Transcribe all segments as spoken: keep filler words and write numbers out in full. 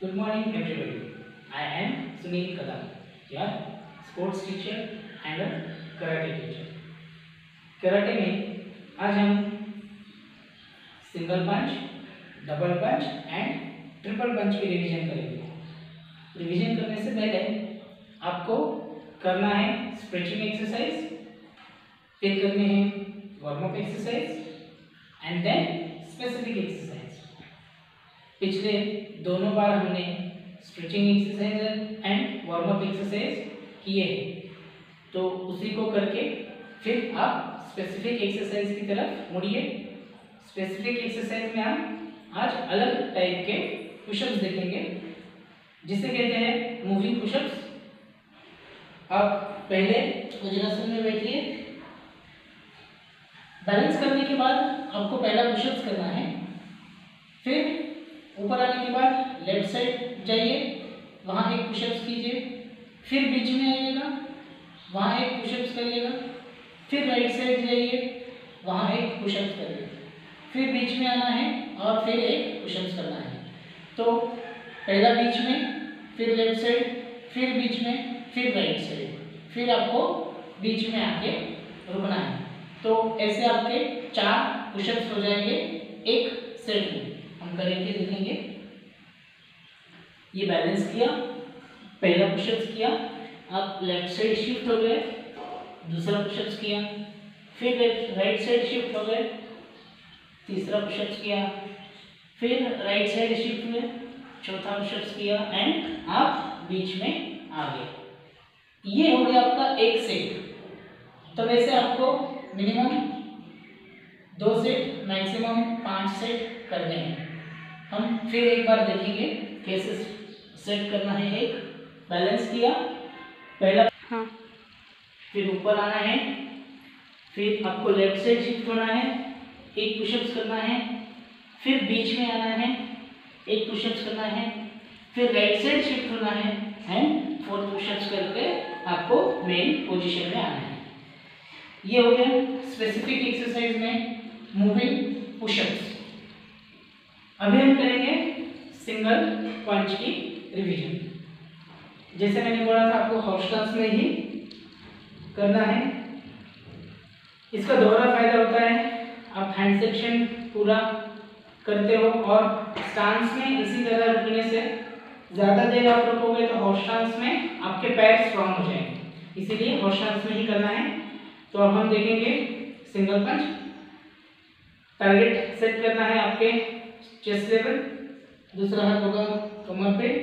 Good morning everybody. I am Sunil Kadam, your sports teacher and a karate teacher. Karate में आज हम single punch, double punch and triple punch की revision करेंगे। Revision करने से पहले आपको करना है स्ट्रेचिंग एक्सरसाइज, फिर करनी है warm up exercise and then specific exercise. पिछले दोनों बार हमने stretching exercise and warm up exercise किए हैं, तो उसी को करके फिर आप स्पेसिफिक एक्सरसाइज की तरफ मुड़िए। स्पेसिफिक एक्सरसाइज में हम आज अलग टाइप के पुशअप्स देखेंगे, जिसे कहते हैं मूविंग पुशअप्स। आप पहले वज्रासन में बैठिए। बैलेंस करने के बाद आपको पहला पुशअप्स करना है, फिर ऊपर आने के बाद लेफ्ट साइड जाइए, वहाँ एक पुशअप्स कीजिए, फिर बीच में आइएगा, वहाँ एक पुशअप्स करिएगा, फिर राइट साइड जाइए, वहाँ एक पुशअप्स करिए, फिर बीच में आना है और फिर एक पुशअप्स करना है। तो पहला बीच में, फिर लेफ्ट साइड, फिर बीच में, फिर राइट साइड, फिर आपको बीच में आके रुकना है। तो ऐसे आपके चार पुशअप्स हो जाएंगे एक सेट में। हम करेंगे, देखेंगे। ये बैलेंस किया, पहला पुशअप्स किया, आप लेफ्ट साइड शिफ्ट हो गए, दूसरा पुशअप्स किया, फिर लेफ्ट राइट साइड शिफ्ट हो गए, तीसरा पुशअप्स किया, फिर राइट साइड शिफ्ट हुए, चौथा पुशअप्स किया एंड आप बीच में आ गए। ये हो गया आपका एक सेट। तो वैसे आपको मिनिमम दो सेट, मैक्सिमम पांच सेट करने हैं। हम फिर एक बार देखेंगे कैसे सेट करना है। एक बैलेंस किया, पहला हाँ। फिर ऊपर आना है, फिर आपको लेफ्ट साइड शिफ्ट होना है, एक पुशअप्स करना है, फिर बीच में आना है, एक पुशअप्स करना है, फिर राइट साइड शिफ्ट होना है एंड फोर्थ पुशअप्स करके आपको मेन पोजीशन में आना है। ये हो गया स्पेसिफिक एक्सरसाइज में मूविंग पुशअप्स। अभी हम करेंगे सिंगल पंच की रिवीजन। जैसे मैंने बोला था, आपको हॉस्टांस में ही करना है। इसका दोहरा फायदा होता है, आप हैंड सेक्शन पूरा करते हो और स्टांस में इसी तरह रुकने से ज़्यादा देर आप रुकोगे तो हॉस्टांस में आपके पैर स्ट्रांग हो जाएंगे, इसीलिए हॉस्टांस में ही करना है। तो अब हम देखेंगे सिंगल पंच। टारगेट सेट करना है आपके चेस्ट लेवल, दूसरा हाथ होगा कमर पे।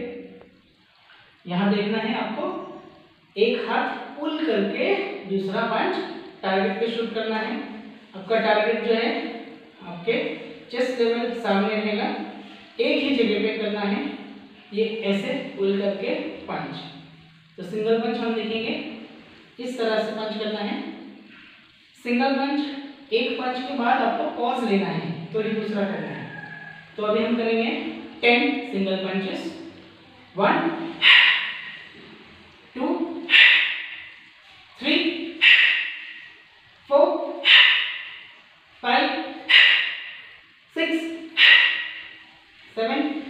यहाँ देखना है आपको, एक हाथ पुल करके दूसरा पंच टारगेट पे शूट करना है। आपका टारगेट जो है आपके चेस्ट लेवल सामने रहेगा, एक ही जगह पे करना है, ये ऐसे पुल करके पंच। तो सिंगल पंच हम देखेंगे, इस तरह से पंच करना है। सिंगल पंच, एक पंच के बाद आपको पॉज लेना है, तो ये दूसरा करना है। तो अभी हम करेंगे ten single punches. One, two, three, four, five, six, seven,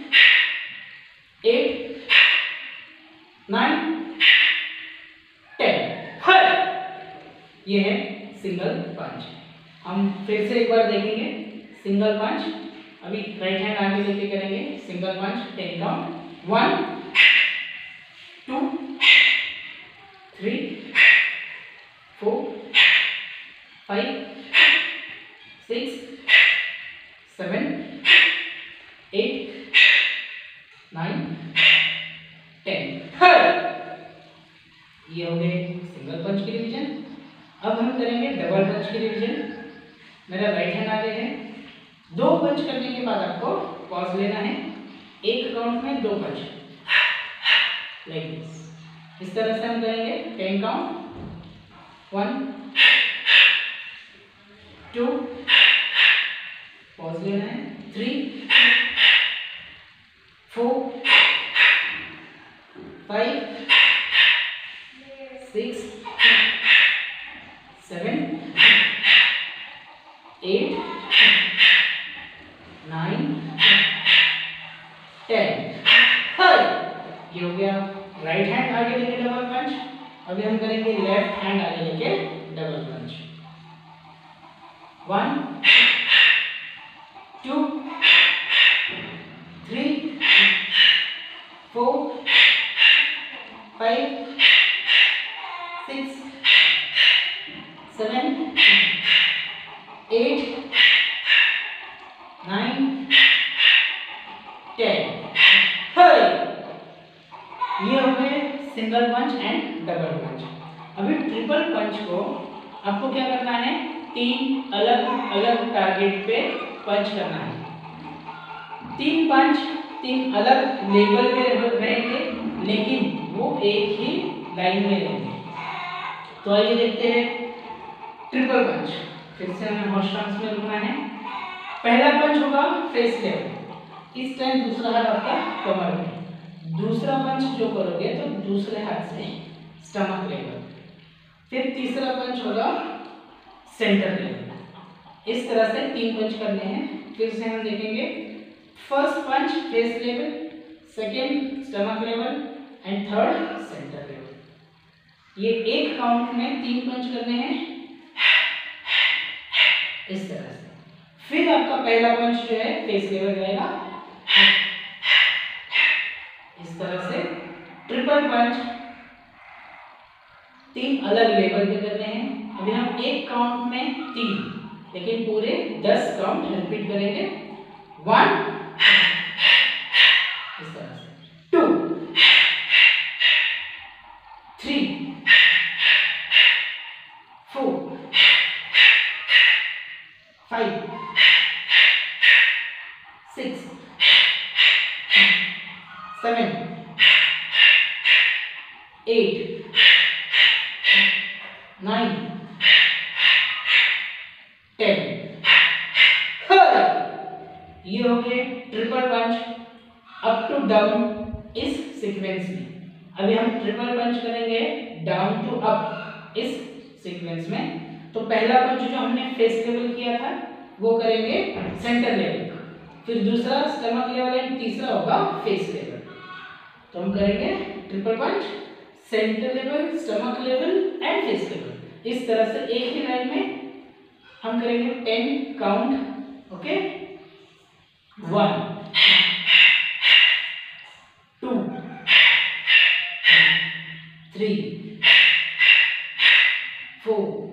eight, nine, ten. ये है सिंगल पंच। हम फिर से एक बार देखेंगे सिंगल पंच। अभी राइट हैंड आगे लेके करेंगे single punch. Ten count. One, two, three, four, five, six, seven, eight, nine, ten. ये हो गए सिंगल पंच की रिवीजन। अब हम करेंगे डबल पंच की रिवीजन। मेरा राइट हैंड आगे है। दो पंच करने के बाद आपको पॉज लेना है, एक काउंट में दो पंच, लाइक दिस। इस तरह से हम करेंगे ten count. One, two, pause लेना है, three, four, five, six, seven, eight, nine, ten. ये हो गया राइट हैंड आगे लेके डबल पंच। अभी हम करेंगे लेफ्ट हैंड आगे लेके double punch. One two three four five six seven eight nine ten. ये हो गए single punch and double punch. अभी ट्रिपल पंच को आपको क्या करना है, तीन अलग अलग टारगेट पे पंच करना है। तीन पंच तीन अलग लेवल पे रहेंगे, लेकिन वो एक ही लाइन में रहेंगे। तो आइए देखते हैं ट्रिपल पंच। फिर से हमें हॉट स्टांस में रुकना है। पहला पंच होगा फेस लेवल, इस टाइम दूसरा हाथ आपका कमर में। दूसरा पंच जो करोगे तो दूसरे हाथ से स्टमक लेवल। फिर तीसरा पंच होगा सेंटर लेवल। इस तरह से तीन पंच करने हैं। फिर से हम देखेंगे, first punch face level, second stomach level and third centre level. ये एक काउंट में तीन पंच करने हैं इस तरह से। फिर आपका पहला पंच जो है फेस लेवल रहेगा इस तरह से। ट्रिपल पंच तीन अलग लेवल पे करने हैं। अभी हम एक काउंट में तीन, लेकिन पूरे दस काउंट रिपीट करेंगे। वन इस तरह से, two three four five six seven eight nine ten. ये हो गए triple punch up to down इस सीक्वेंस में। अभी हम ट्रिपल पंच करेंगे डाउन टू अप इस सीक्वेंस में। तो पहला पंच जो हमने फेस लेवल किया था वो करेंगे सेंटर लेवल, फिर दूसरा स्टमक लेवल एंड तीसरा होगा फेस लेवल। तो हम करेंगे triple punch centre level, stomach level and face level. इस तरह से एक ही लाइन में हम करेंगे ten count. Okay, one two three four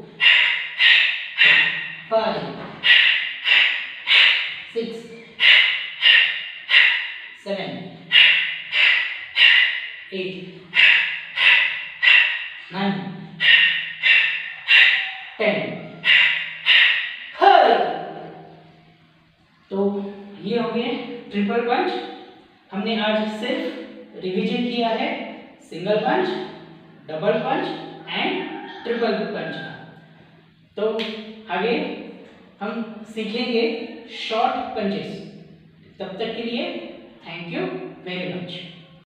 five six seven eight nine ten. तो ये हो गए ट्रिपल पंच। हमने आज सिर्फ रिवीजन किया है single punch, double punch and triple punch का। तो आगे हम सीखेंगे शॉर्ट पंचेस। तब तक के लिए थैंक यू वेरी मच।